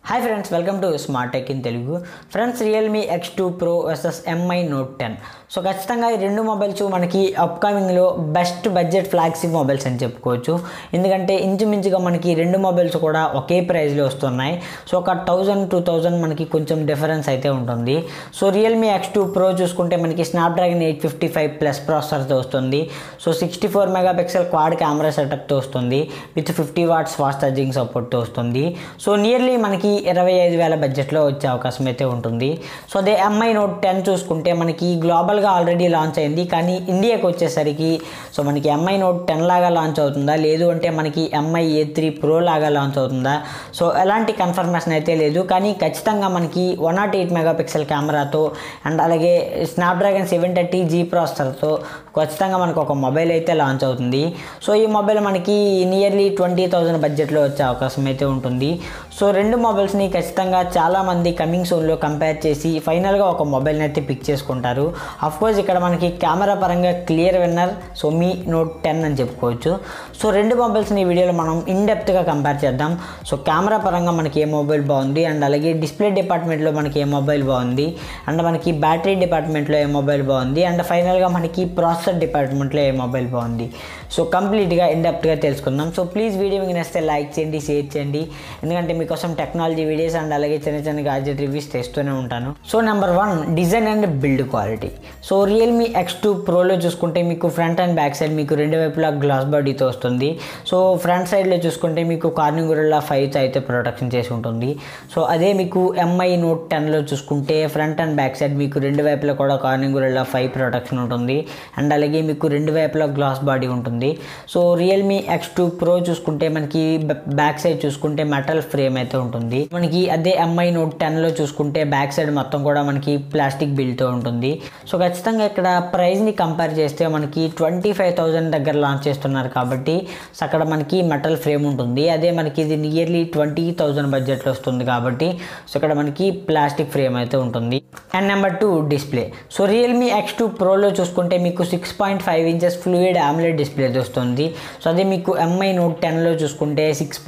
Hi friends, welcome to smart tech in Telugu. Friends, Realme X2 Pro versus MI Note 10. So ఖచ్చితంగా ఈ రెండు mobiles మనకి అప్కమింగ్లో best budget flagship mobiles అని చెప్పుకోవచ్చు. ఎందుకంటే ఇంచుమించుగా మనకి రెండు మొబైల్స్ కూడా ఒకే ప్రైస్లో వస్తున్నాయి. సో ఒక 1000-2000 మనకి కొంచెం డిఫరెన్స్ అయితే ఉంటుంది. సో రియల్మీ X2 Pro చూసుకుంటే మనకి స్నాప్డ్రాగన్ 855+ ప్రాసెసర్తో వస్తుంది. సో 64 మెగాపిక్సెల్ క్వాడ్ కెమెరా సెటప్తో వస్తుంది. విత్ 50 వాట్స్ ఫాస్ట్ ఛార్జింగ్ సపోర్ట్తో వస్తుంది. సో నియర్లీ మనకి 25,000 బడ్జెట్లో వచ్చే అవకాశం అయితే ఉంటుంది. సో అదే MI Note 10 చూసుకుంటే మనకి గ్లోబల్గా ఆల్రెడీ లాంచ్ అయింది, కానీ ఇండియాకి వచ్చేసరికి సో మనకి MI Note 10 లాగా లాంచ్ అవుతుందా, లేదు అంటే మనకి MI A3 Pro లాగా లాంచ్ అవుతుందా, సో ఎలాంటి కన్ఫర్మేషన్ అయితే లేదు. కానీ ఖచ్చితంగా మనకి 108 మెగాపిక్సెల్ కెమెరాతో అండ్ అలాగే స్నాప్డ్రాగన్ 730G ప్రాసెసర్తో ఖచ్చితంగా మనకు ఒక మొబైల్ అయితే లాంచ్ అవుతుంది. సో ఈ మొబైల్ మనకి నియర్లీ 20,000 బడ్జెట్లో వచ్చే అవకాశం అయితే ఉంటుంది. సో రెండు మొబైల్స్ని ఖచ్చితంగా చాలామంది కమింగ్ సూన్లో కంపేర్ చేసి ఫైనల్గా ఒక మొబైల్ని అయితే పిక్ చేసుకుంటారు. అఫ్కోర్స్ ఇక్కడ మనకి కెమెరా పరంగా clear winner so Mi Note 10 అని చెప్పుకోవచ్చు. సో రెండు మొబైల్స్ని ఈ వీడియోలో మనం ఇన్డెప్త్గా కంపేర్ చేద్దాం. సో కెమెరా పరంగా మనకి ఏ మొబైల్ బాగుంది, అండ్ అలాగే డిస్ప్లే డిపార్ట్మెంట్లో మనకి ఏ మొబైల్ బాగుంది, అండ్ మనకి బ్యాటరీ డిపార్ట్మెంట్లో ఏ మొబైల్ బాగుంది, అండ్ ఫైనల్గా మనకి ప్రాసెసర్ డిపార్ట్మెంట్లో ఏ మొబైల్ బాగుంది. సో కంప్లీట్గా ఇన్డెప్త్గా తెలుసుకుందాం. సో ప్లీజ్ వీడియో మీకు నచ్చితే లైక్ చేయండి, షేర్ చేయండి, ఎందుకంటే మీకోసం టెక్నాలజీ వీడియోస్ అండ్ అలాగే చిన్న చిన్న గ్యాడ్జెట్ రివ్యూస్ తెస్తూనే ఉంటాను. So number 1, design and build quality. So Realme X2 Proలో చూసుకుంటే మీకు ఫ్రంట్ అండ్ బ్యాక్ సైడ్ మీకు రెండు వైపులా గ్లాస్ బాడీతో వస్తుంది. సో ఫ్రంట్ సైడ్లో చూసుకుంటే మీకు కార్నింగ్ గొరిల్లా 5తో అయితే ప్రొటెక్షన్ చేసి ఉంటుంది. సో అదే మీకు MI Note 10లో చూసుకుంటే ఫ్రంట్ అండ్ బ్యాక్ సైడ్ మీకు రెండు వైపులా కూడా కార్నింగ్ గొరిల్లా 5 ప్రొటెక్షన్ ఉంటుంది, అండ్ అలాగే మీకు రెండు వైపులా గ్లాస్ బాడీ ఉంటుంది. సో రియల్మీ X2 Pro చూసుకుంటే మనకి బ్యాక్ సైడ్ చూసుకుంటే మెటల్ ఫ్రేమ్ అయితే ఉంటుంది. మనకి అదే MI Note 10లో చూసుకుంటే బ్యాక్ సైడ్ మొత్తం కూడా మనకి ప్లాస్టిక్ బిల్డ్తో ఉంటుంది. సో ఖచ్చితంగా ఇక్కడ ప్రైస్ని కంపేర్ చేస్తే మనకి 25,000 దగ్గర లాంచ్ చేస్తున్నారు కాబట్టి సో అక్కడ మనకి మెటల్ ఫ్రేమ్ ఉంటుంది. అదే మనకి ఇది నియర్లీ 20,000 బడ్జెట్లో వస్తుంది కాబట్టి సో ఇక్కడ మనకి ప్లాస్టిక్ ఫ్రేమ్ అయితే ఉంటుంది. And number 2, display. So Realme X2 Proలో చూసుకుంటే మీకు 6.5 ఇంచెస్ ఫ్లూయిడ్ AMOLED డిస్ప్లే వస్తుంది. సో అదే మీకు MI Note 10లో చూసుకుంటే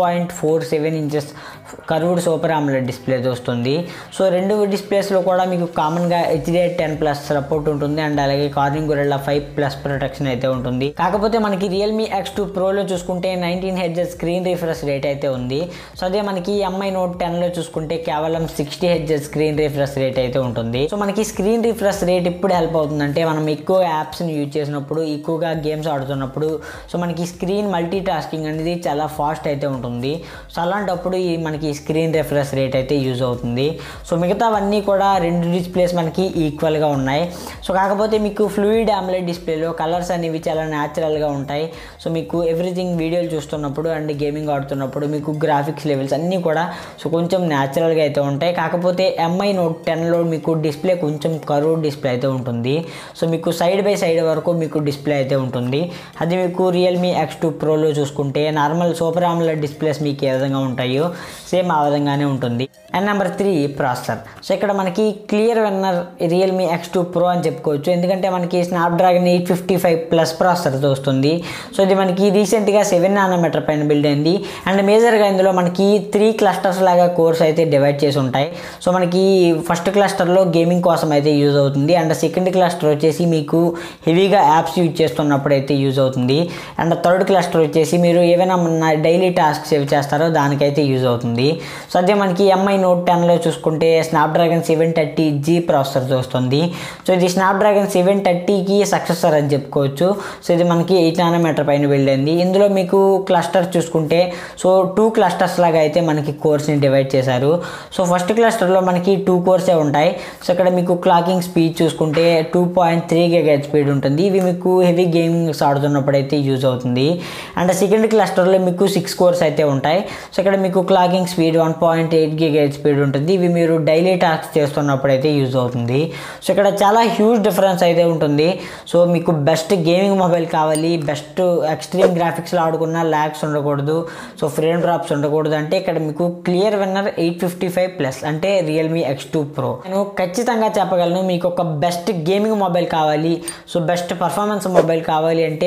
6.47 inches curved super AMOLED display వస్తుంది. సో రెండు డిస్ప్లేస్లో కూడా మీకు కామన్గా HDR10+ సపోర్ట్ ఉంటుంది, అండ్ అలాగే కార్నింగ్ గొరిల్లా 5+ ప్రొటెక్షన్ అయితే ఉంటుంది. కాకపోతే మనకి రియల్మీ X2 Proలో చూసుకుంటే 19 Hz స్క్రీన్ రిఫ్రెష్ రేట్ అయితే ఉంది. సో అదే మనకి MI Note 10లో చూసుకుంటే కేవలం 60 Hz స్క్రీన్ రిఫ్రెష్ రేట్ అయితే ఉంటుంది. సో మనకి స్క్రీన్ రిఫ్రెష్ రేట్ ఇప్పుడు హెల్ప్ అవుతుందంటే మనం ఎక్కువ యాప్స్ని యూజ్ చేసినప్పుడు, ఎక్కువగా గేమ్స్ ఆడుతున్నప్పుడు సో మనకి స్క్రీన్ మల్టీ టాస్కింగ్ అనేది చాలా ఫాస్ట్ అయితే ఉంటుంది. సో అలాంటప్పుడు ఈ మనకి స్క్రీన్ రిఫ్రెష్ రేట్ అయితే యూజ్ అవుతుంది. సో మిగతావన్నీ కూడా రెండు డిస్ప్లేస్ మనకి ఈక్వల్గా ఉన్నాయి. సో కాకపోతే మీకు ఫ్లూయిడ్ AMOLED డిస్ప్లేలో కలర్స్ అనేవి చాలా న్యాచురల్గా ఉంటాయి. సో మీకు ఎవ్రీథింగ్ వీడియోలు చూస్తున్నప్పుడు అండ్ గేమింగ్ ఆడుతున్నప్పుడు మీకు గ్రాఫిక్స్ లెవెల్స్ అన్నీ కూడా సో కొంచెం న్యాచురల్గా అయితే ఉంటాయి. కాకపోతే MI Note 10లో మీకు డిస్ప్లే కొంచెం కర్వ్డ్ డిస్ప్లే అయితే ఉంటుంది. సో మీకు సైడ్ బై సైడ్ వరకు మీకు డిస్ప్లే అయితే ఉంటుంది. అది మీకు రియల్మీ X2 Proలో చూసుకుంటే నార్మల్ సూపర్ AMOLED డిస్ప్లేస్ మీకు ఏ విధంగా ఉంటాయో సేమ్ ఆ విధంగానే ఉంటుంది. And number 3, processor. సో ఇక్కడ మనకి clear winner Realme X2 Pro అని చెప్పుకోవచ్చు. ఎందుకంటే మనకి స్నాప్డ్రాగన్ 855+ ప్రాసెసర్తో వస్తుంది. సో ఇది మనకి రీసెంట్గా 7 nm పైన బిల్డ్ అయింది, అండ్ మేజర్గా ఇందులో మనకి 3 క్లస్టర్స్ లాగా కోర్స్ అయితే డివైడ్ చేసి ఉంటాయి. సో మనకి ఫస్ట్ క్లస్టర్లో గేమింగ్ కోసం అయితే యూజ్ అవుతుంది, అండ్ సెకండ్ క్లస్టర్ వచ్చేసి మీకు హెవీగా యాప్స్ యూజ్ చేస్తున్నప్పుడు అయితే యూజ్ అవుతుంది, అండ్ థర్డ్ క్లస్టర్ వచ్చేసి మీరు ఏవైనా డైలీ టాస్క్స్ ఏవి చేస్తారో దానికైతే యూజ్ అవుతుంది. సో అదే మనకి MI Note 10లో చూసుకుంటే స్నాప్డ్రాగన్ 730G ప్రాసెసర్తో వస్తుంది. సో ఇది స్నాప్డ్రాగన్ 730కి సక్సెసర్ అని చెప్పుకోవచ్చు. సో ఇది మనకి 8 nm పైన బిల్డ్ అయింది. ఇందులో మీకు క్లస్టర్ చూసుకుంటే సో 2 క్లస్టర్స్ లాగా అయితే మనకి కోర్స్ని డివైడ్ చేశారు. సో ఫస్ట్ క్లస్టర్లో మనకి 2 కోర్సే ఉంటాయి. సో ఇక్కడ మీకు క్లాకింగ్ స్పీడ్ చూసుకుంటే 2.3 GHz స్పీడ్ ఉంటుంది. ఇవి మీకు హెవీ గేమింగ్స్ ఆడుతున్నప్పుడు అయితే యూజ్ అవుతుంది. అండ్ సెకండ్ క్లస్టర్లో మీకు 6 కోర్స్ అయితే ఉంటాయి. సో ఇక్కడ మీకు క్లాకింగ్ స్పీడ్ 1.8 GHz స్పీడ్ ఉంటుంది. ఇవి మీరు డైలీ టాస్క్ చేస్తున్నప్పుడు అయితే యూజ్ అవుతుంది. సో ఇక్కడ చాలా హ్యూజ్ డిఫరెన్స్ అయితే ఉంటుంది. సో మీకు బెస్ట్ గేమింగ్ మొబైల్ కావాలి, బెస్ట్ ఎక్స్ట్రీమ్ గ్రాఫిక్స్లో ఆడుకున్న ల్యాగ్స్ ఉండకూడదు, సో ఫ్రేమ్ డ్రాప్స్ ఉండకూడదు అంటే ఇక్కడ మీకు క్లియర్ విన్నర్ 855+ అంటే రియల్మీ X2 Pro. నేను ఖచ్చితంగా చెప్పగలను, మీకు ఒక బెస్ట్ గేమింగ్ మొబైల్ కావాలి, సో బెస్ట్ పర్ఫార్మెన్స్ మొబైల్ కావాలి అంటే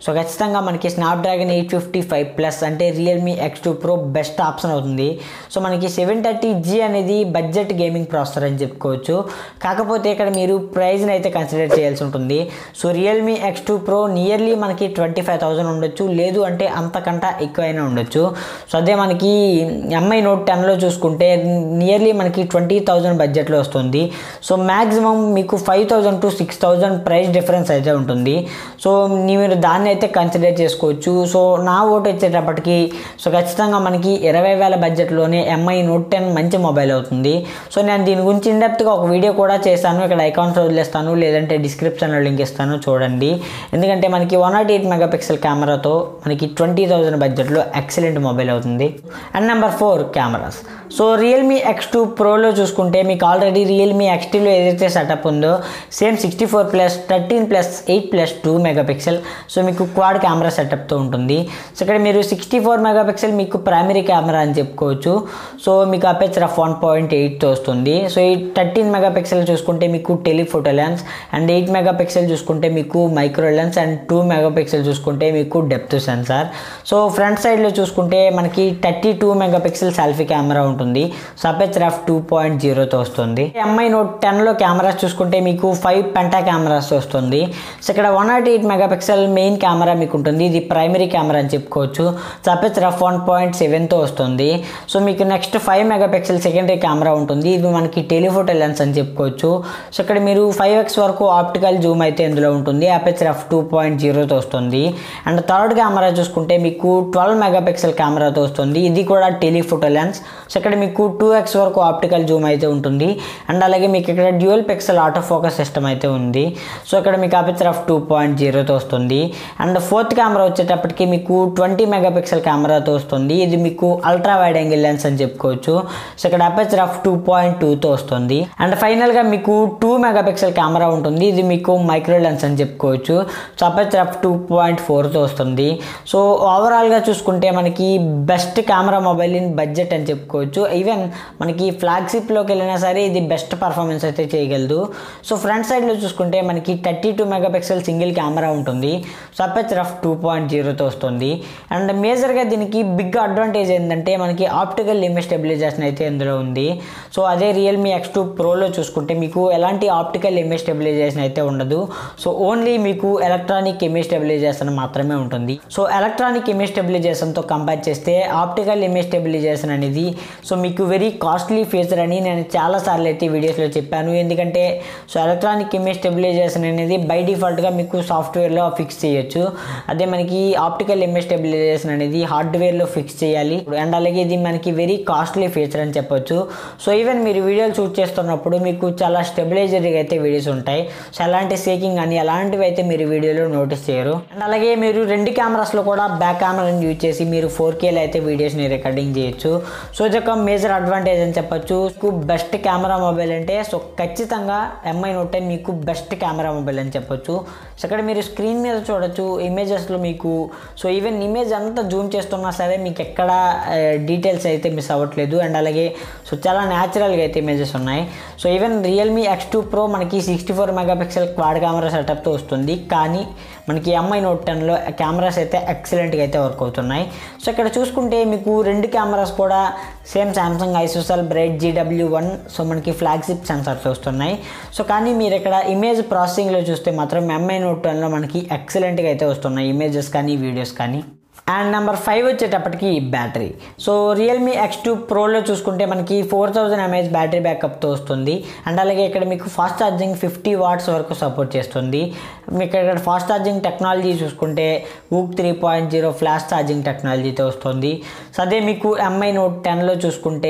సో ఖచ్చితంగా మనకి స్నాప్డ్రాగన్ 855 ప్లస్ అంటే Realme X2 Pro best option అవుతుంది. సో మనకి 730G అనేది బడ్జెట్ గేమింగ్ ప్రాసెసర్ అని చెప్పుకోవచ్చు. కాకపోతే ఇక్కడ మీరు ప్రైస్ని అయితే కన్సిడర్ చేయాల్సి ఉంటుంది. So Realme X2 Pro nearly మనకి 25,000 ఉండొచ్చు, లేదు అంటే అంతకంటే ఎక్కువైనా ఉండొచ్చు. సో అదే మనకి MI Note 10లో చూసుకుంటే నియర్లీ మనకి 20,000 బడ్జెట్లో వస్తుంది. సో మ్యాక్సిమం మీకు 5,000 to 6,000 ప్రైస్ డిఫరెన్స్ అయితే ఉంటుంది. సో మీరు దాన్ని అయితే కన్సిడర్ చేసుకోవచ్చు. సో నా ఓటు వచ్చేటప్పటికి సో ఖచ్చితంగా మనకి 20,000 బడ్జెట్లోనే MI Note 10 మంచి మొబైల్ అవుతుంది. సో నేను దీని గురించి ఇన్డెప్త్గా ఒక వీడియో కూడా చేశాను, ఇక్కడ ఐకాన్స్ వదిలేస్తాను, లేదంటే డిస్క్రిప్షన్లో లింక్ ఇస్తాను చూడండి. ఎందుకంటే మనకి 108 మెగాపిక్సెల్ కెమెరాతో మనకి 20,000 బడ్జెట్లో ఎక్సలెంట్ మొబైల్ అవుతుంది. And number 4 cameras. So Realme X2 Proలో చూసుకుంటే మీకు ఆల్రెడీ రియల్మీ XTలో ఏదైతే సెటప్ ఉందో సేమ్ 64+, 13+, 8+2 మెగాపిక్సెల్. సో మీకు క్వాడ్ కెమెరా సెటప్తో ఉంటుంది. సో ఇక్కడ మీరు 64 మెగాపిక్సెల్ మీకు ప్రైమరీ కెమెరా అని చెప్పుకోవచ్చు. సో మీకు అపేచర్ ఆఫ్ 1.8తో వస్తుంది. సో ఈ 13 మెగాపిక్సెల్ చూసుకుంటే మీకు టెలిఫోటో లెన్స్, అండ్ 8 మెగాపిక్సెల్ చూసుకుంటే మీకు మైక్రో లెన్స్, అండ్ 2 మెగాపిక్సెల్ చూసుకుంటే మీకు డెప్త్ సెన్సార్. సో ఫ్రంట్ సైడ్లో చూసుకుంటే మనకి 32 మెగాపిక్సెల్ సెల్ఫీ కెమెరా ఉంటుంది. సో అపేచర్ ఆఫ్ 2.0తో వస్తుంది. MI Note 10లో కెమెరాస్ చూసుకుంటే మీకు 5 పెంటా కెమెరాస్ వస్తుంది. సో ఇక్కడ 108 మెగాపిక్సెల్ మెయిన్ కెమెరా మీకు ఉంటుంది, ఇది ప్రైమరీ కెమెరా అని చెప్పుకోవచ్చు. సో అపేచర్ ఆఫ్ 1.7తో వస్తుంది. సో మీకు నెక్స్ట్ 5 మెగాపిక్సెల్ సెకండరీ కెమెరా ఉంటుంది, ఇది మనకి టెలిఫోటో లెన్స్ అని చెప్పుకోవచ్చు. సో ఇక్కడ మీరు 5x వరకు ఆప్టికల్ జూమ్ అయితే ఇందులో ఉంటుంది, అపేచర్ ఆఫ్ 2.0తో వస్తుంది. అండ్ థర్డ్ కెమెరా చూసుకుంటే మీకు 12 మెగాపిక్సెల్ కెమెరాతో వస్తుంది, ఇది కూడా టెలిఫోటో లెన్స్. సో ఇక్కడ మీకు 2x వరకు ఆప్టికల్ జూమ్ అయితే ఉంటుంది. అండ్ అలాగే మీకు ఇక్కడ dual pixel auto focus system అయితే ఉంది. సో ఇక్కడ మీకు అపేచర్ ఆఫ్ 2.0తో వస్తుంది. అండ్ ఫోర్త్ కెమెరా వచ్చేటప్పటికి మీకు 20 మెగాపిక్సెల్ కెమెరాతో వస్తుంది, ఇది మీకు అల్ట్రా వైడ్ యాంగిల్ లెన్స్ అని చెప్పుకోవచ్చు. సో ఇక్కడ అపేచర్ ఆఫ్ 2.2తో వస్తుంది. అండ్ ఫైనల్గా మీకు 2 మెగాపిక్సెల్ కెమెరా ఉంటుంది, ఇది మీకు మైక్రో లెన్స్ అని చెప్పుకోవచ్చు. సో అపేచర్ ఆఫ్ 2.4తో వస్తుంది. సో ఓవరాల్గా చూసుకుంటే మనకి best camera mobile in budget అని చెప్పుకోవచ్చు. ఈవెన్ మనకి ఫ్లాగ్షిప్లోకి వెళ్ళినా సరే ఇది బెస్ట్ పర్ఫార్మెన్స్ అయితే చేయగలదు. సో ఫ్రంట్ సైడ్లో చూసుకుంటే మనకి 32 మెగాపిక్సెల్ సింగిల్ కెమెరా ఉంటుంది. సో అపేచర్ ఆఫ్ 2.0తో వస్తుంది. అండ్ మేజర్గా దీనికి బిగ్ అడ్వాంటేజ్ ఏంటంటే మనకి ఆప్టికల్ ఇమేజ్ స్టెబిలైజేషన్ అయితే ఇందులో ఉంది. సో అదే రియల్మీ X2 Proలో చూసుకుంటే మీకు ఎలాంటి ఆప్టికల్ ఇమేజ్ స్టెబిలైజేషన్ అయితే ఉండదు. సో ఓన్లీ మీకు ఎలక్ట్రానిక్ ఇమేజ్ స్టెబిలైజేషన్ మాత్రమే ఉంటుంది. సో ఎలక్ట్రానిక్ ఇమేజ్ స్టెబిలైజేషన్తో కంపేర్ చేస్తే ఆప్టికల్ ఇమేజ్ స్టెబిలైజేషన్ అనేది సో మీకు వెరీ కాస్ట్లీ ఫీచర్ అని నేను చాలాసార్లు అయితే వీడియోస్లో చెప్పాను. ఎందుకంటే సో ఎలక్ట్రానిక్ ఇమేజ్ స్టెబిలైజేషన్ అనేది బై డిఫాల్ట్గా మీకు సాఫ్ట్వేర్లో ఫిక్స్ చేయొచ్చు, అదే మనకి ఆప్టికల్ ఇమేజ్ స్టెబిలైజేషన్ అనేది హార్డ్వేర్లో ఫిక్స్ చేయాలి. అండ్ అలాగే ఇది మనకి వెరీ కాస్ట్లీ ఫీచర్ అని చెప్పొచ్చు. సో ఈవెన్ మీరు వీడియోలు షూట్ చేస్తున్నప్పుడు మీకు చాలా స్టెబిలైజర్గా అయితే వీడియోస్ ఉంటాయి. సో అలాంటి షేకింగ్ అని అలాంటివి అయితే మీరు వీడియోలో నోటీస్ చేయరు. అండ్ అలాగే మీరు 2 కెమెరాస్లో కూడా బ్యాక్ కెమెరాని యూజ్ చేసి మీరు 4Kలో అయితే వీడియోస్ని రికార్డింగ్ చేయొచ్చు. సో ఇది ఒక మేజర్ అడ్వాంటేజ్ అని చెప్పొచ్చు. మీకు బెస్ట్ కెమెరా మొబైల్ అంటే సో ఖచ్చితంగా MI Note 10 మీకు బెస్ట్ కెమెరా మొబైల్ అని చెప్పొచ్చు. సో ఇక్కడ మీరు స్క్రీన్ మీద చూడొచ్చు ఇమేజెస్లో మీకు సో ఈవెన్ ఇమేజ్ అంతా జూమ్ చేస్తున్నా సరే మీకు ఎక్కడ డీటెయిల్స్ అయితే మిస్ అవ్వట్లేదు. అండ్ అలాగే సో చాలా న్యాచురల్గా అయితే ఇమేజెస్ ఉన్నాయి. So even Realme X2 Pro మనకి 64 మెగాపిక్సెల్ క్వాడ్ కెమెరా సెటప్తో వస్తుంది, కానీ మనకి MI Note 10లో కెమెరాస్ అయితే ఎక్సలెంట్గా అయితే వర్క్ అవుతున్నాయి. సో ఇక్కడ చూసుకుంటే మీకు 2 కెమెరాస్ కూడా same Samsung ISOCELL bright GW1 so మనకి ఫ్లాగ్షిప్ సెన్సార్స్ వస్తున్నాయి. సో కానీ మీరు ఇక్కడ ఇమేజ్ ప్రాసెసింగ్లో చూస్తే మాత్రం MI Note 10లో మనకి ఎక్సలెంట్గా అయితే వస్తున్నాయి ఇమేజెస్ కానీ వీడియోస్ కానీ. అండ్ నెంబర్ 5 వచ్చేటప్పటికి బ్యాటరీ. సో రియల్మీ X2 Proలో చూసుకుంటే మనకి 4000 mAh బ్యాటరీ బ్యాకప్తో వస్తుంది. అండ్ అలాగే ఇక్కడ మీకు ఫాస్ట్ ఛార్జింగ్ 50 watts వరకు సపోర్ట్ చేస్తుంది. మీకు ఇక్కడ ఫాస్ట్ ఛార్జింగ్ టెక్నాలజీ చూసుకుంటే WOOC 3.0 ఫ్లాష్ ఛార్జింగ్ టెక్నాలజీతో వస్తుంది. సో అదే మీకు MI Note 10లో చూసుకుంటే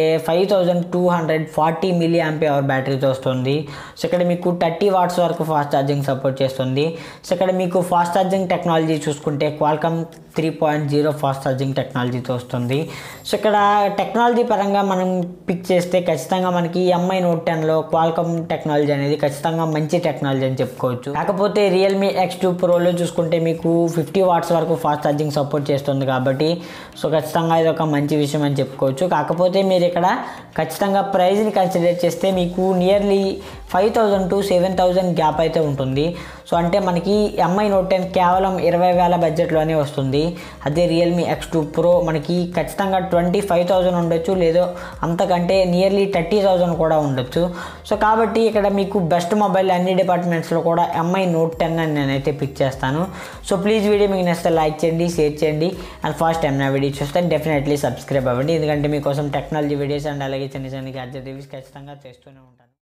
5240 mAh బ్యాటరీతో వస్తుంది. సో ఇక్కడ మీకు 30 watts వరకు ఫాస్ట్ ఛార్జింగ్ సపోర్ట్ చేస్తుంది. సో ఇక్కడ మీకు ఫాస్ట్ ఛార్జింగ్ టెక్నాలజీ చూసుకుంటే Qualcomm 3.0 ఫాస్ట్ ఛార్జింగ్ టెక్నాలజీతో వస్తుంది. సో ఇక్కడ టెక్నాలజీ పరంగా మనం పిక్ చేస్తే ఖచ్చితంగా మనకి MI Note 10లో Qualcomm టెక్నాలజీ అనేది ఖచ్చితంగా మంచి టెక్నాలజీ అని చెప్పుకోవచ్చు. కాకపోతే రియల్మీ X2 Proలో చూసుకుంటే మీకు 50 watts వరకు ఫాస్ట్ ఛార్జింగ్ సపోర్ట్ చేస్తుంది కాబట్టి సో ఖచ్చితంగా ఇది ఒక మంచి విషయం అని చెప్పుకోవచ్చు. కాకపోతే మీరు ఇక్కడ ఖచ్చితంగా ప్రైస్ని కన్సిడర్ చేస్తే మీకు నియర్లీ 5000 to 7000 గ్యాప్ అయితే ఉంటుంది. సో అంటే మనకి ఎంఐ నోట్ 10 కేవలం 20,000 బడ్జెట్లోనే వస్తుంది. అదే రియల్మీ X2 Pro మనకి ఖచ్చితంగా 25,000 ఉండొచ్చు, లేదో అంతకంటే నియర్లీ 30,000 కూడా ఉండొచ్చు. సో కాబట్టి ఇక్కడ మీకు బెస్ట్ మొబైల్ అన్ని డిపార్ట్మెంట్స్లో కూడా ఎంఐ నోట్ 10 అని నేనైతే పిక్ చేస్తాను. సో ప్లీజ్ వీడియో మీకు నచ్చితే లైక్ చేయండి, షేర్ చేయండి. అండ్ ఫస్ట్ టైం నా వీడియో చూస్తే డెఫినెట్లీ సబ్స్క్రైబ్ అవ్వండి, ఎందుకంటే మీకోసం టెక్నాలజీ వీడియోస్ అండ్ అలాగే చిన్న చిన్న గ్యాడ్జెట్ రివ్యూస్ ఖచ్చితంగా చేస్తూనే ఉంటాను.